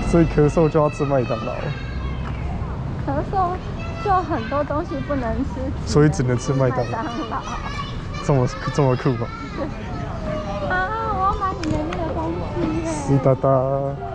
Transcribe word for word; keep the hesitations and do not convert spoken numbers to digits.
所以咳嗽就要吃麦当劳。 咳嗽就很多东西不能吃， 所以只能吃麦当劳。 麦当劳。 这么这么酷吗？ 啊！我要买你的那个东西耶。 湿哒哒。